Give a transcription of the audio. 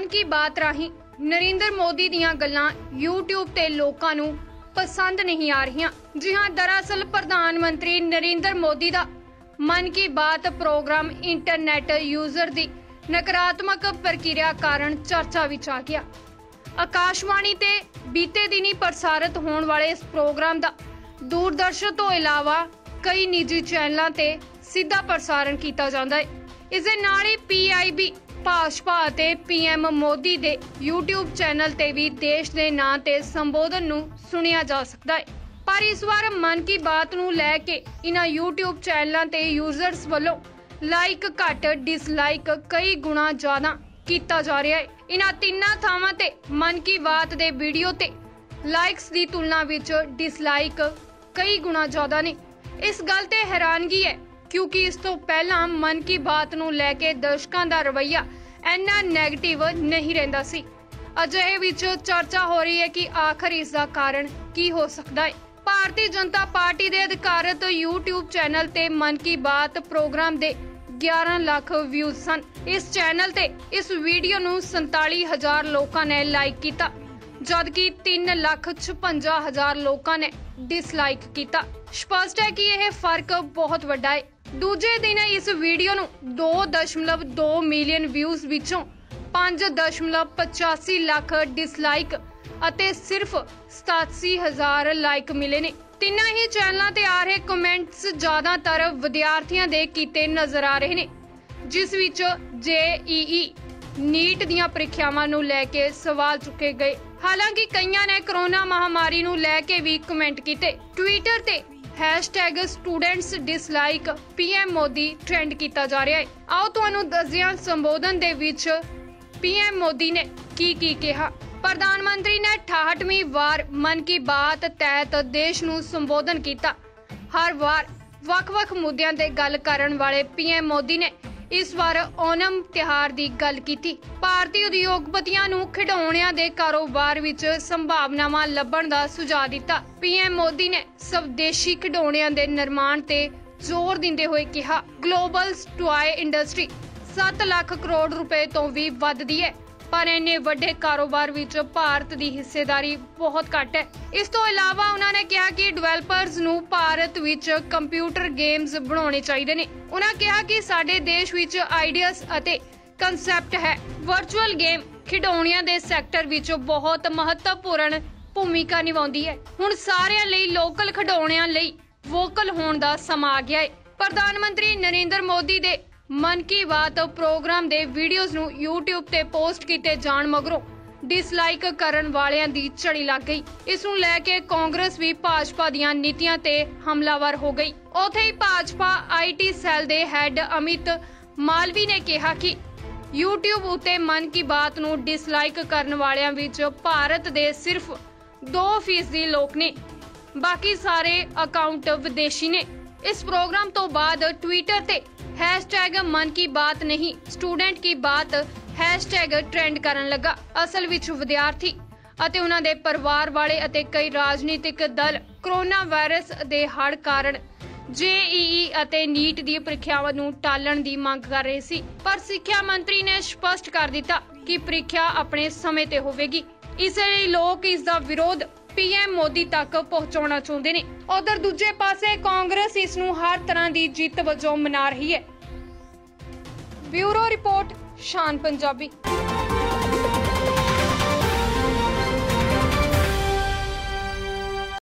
मन की बात राही नरेंद्र मोदी दीयां गल्लां यूट्यूब ते लोकां नूं पसंद नहीं आ रहीआं। जी हां, दरअसल प्रधानमंत्री नरेंद्र मोदी दा मन ki Baat programme internet user दी नकारात्मक प्रक्रिया कारण चर्चा विच आ गया। आकाशवाणी ते बीते दिनी प्रसारित होने वाले इस प्रोग्राम दा दूरदर्शन तो इलावा कई निजी चैनलों ते सीधा प्रसारण किया जाता है। इस दे नाल ही PIB भाजपा ते PM मोदी दे YouTube चैनल ते भी देश दे नां ते संबोधन नूं सुनिया जा सकता है। पर इस बार मन की बात नूं लैके इन्हां YouTube चैनलों ते यूजर्स वालों लाइक घट डिसलाइक कई गुणा ज्यादा किया जा रहा है। इन्हां तिन्नां थावां ते मन की बात दे वीडियो ते लाइक्स दी तुलना विच डिसलाइक कई गुणा ज्यादा ने। इस गल ते हैरानगी है क्योंकि इस तो पहला मन की बात नूं लैके दर्शकों का रवैया इन्ना नैगेटिव नहीं रहिंदा सी। अजिहे विच चर्चा हो रही है कि आखिर इसका कारण की हो सकता है। भारतीय जनता पार्टी के अधिकारित YouTube चैनल ते मन की बात प्रोग्राम दे 11 लाख व्यूज सन। इस चैनल ते इस वीडियो नूं 47,000 लोगों ने लाइक किया, जबकि 3,56,000 लोगों ने डिसलाइक किया। स्पष्ट है कि यह फर्क बहुत वड्डा है। दूजे दिन इस वीडियो नूं 2.2 मिलियन व्यूज विचों 5.85 लाख डिसलाइक अते सिर्फ 87,000 लाइक मिले ने। तिन्ना ही चैनलों ते आ रहे कमेंट्स ज्यादातर विद्यार्थियों दे कीते नजर आ रहे ने, जिस विच JEE नीट दीयां परीक्षावां नूं लैके सवाल चुके गए। हालांकि कईयां ने कोरोना महामारी नूं लैके भी कमेंट कीते। ट्विटर ते #students dislike PM Modi trend किया जा रहा है। आओ तुहानूं दस्सदिआं संबोधन दे विच PM मोदी ने की कहा। प्रधानमंत्री ने 68वीं वार मन की बात तहत देश नूं संबोधन किया। हर वार वख-वख मुद्दिआं ते गल करन वाले PM मोदी ने इस बार ओणम त्योहार की गल की। भारतीय उद्योगपतियों नूं खिडौणिਆਂ दे कारोबार विच संभावनावां लभण दा सुझाव दिता। PM मोदी ने स्वदेशी खिडौणिਆਂ दे निर्माण ते जोर दिंदे होए कहा, global toy industry 7 lakh crore रुपए तो भी वधदी है, पर इन्ने वड्डे कारोबार विच भारत की हिस्सेदारी बहुत घट है। इस तो इलावा उन्होंने कहा कि डिवेलपर्स नूं भारत विच कंप्यूटर गेम्स बनाने चाहिए ने। उन्होंने कहा कि साडे देश विच आइडियाज अते कंसैप्ट है। वर्चुअल गेम खिडौणिਆਂ दे सैक्टर विच बहुत महत्वपूर्ण भूमिका निभाउंदी है। हुण सारिਆਂ ਲਈ लोकल खिडौणिਆਂ ਲਈ वोकल होण दा समा आ गया है। प्रधानमंत्री नरेंद्र मोदी दे मन की बात प्रोग्राम दे वीडियोज़ नूं YouTube ते पोस्ट किए जाण मगरों डिसलाइक करन वालियां दी झड़ी लग गई। इस नूं लैके कांग्रेस भी भाजपा दीयां नीतियां ते हमलावर हो गई। उत्थे ही भाजपा IT सैल दे हैड अमित मालवी ने कहा कि YouTube उत्ते मन की बात नूं डिसलाइक करन वालियां विच भारत दे सिर्फ 2% लोग ने, बाकी सारे अकाउंट विदेशी ने। इस प्रोग्राम तो बाद ट्विटर ते #मन की बात नहीं स्टूडेंट की बात ट्रेंड करन लगा। असल विच विद्यार्थी अते उन्हां दे परिवार वाले अते कई राजनीतिक दल कोरोना वायरस दे हड़ कारण JEE अते नीट दी परीक्षावां नूं टालण दी मंग कर रहे सी, पर सिक्ख्या मंत्री ने स्पष्ट कर दिता कि परीक्षा अपने समय ते होवेगी। इसे लई लोग इस दा विरोध PM मोदी तक पहुंचाना चाहते ने। उधर दूजे पासे कांग्रेस इस नूं हर तरह की जीत वजों मना रही है। ब्यूरो रिपोर्ट, शान पंजाबी।